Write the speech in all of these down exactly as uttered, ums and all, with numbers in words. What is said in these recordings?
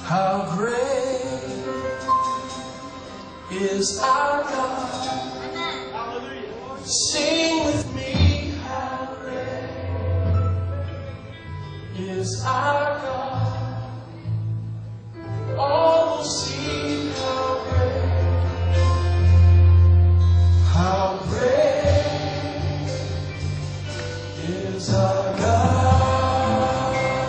How great is our God? Sing with me, how great is our God? All will see how great, how great is our God.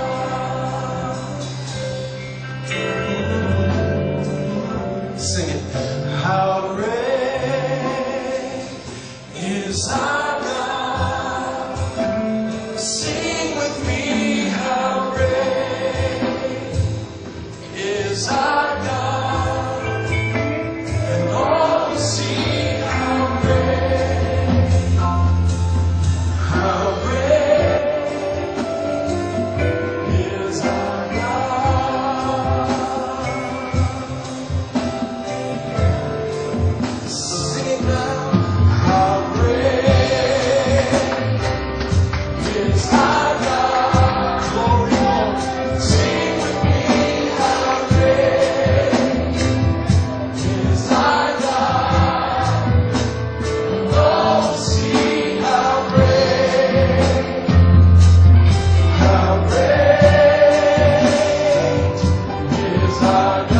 Sing it. How great is our God? Sing with me, how great is our God? And all will see how great, how great is our God. Sing it now. How great is our God? Glory, Lord. Sing with me, how great is our God? And all will see how great, how great is our God.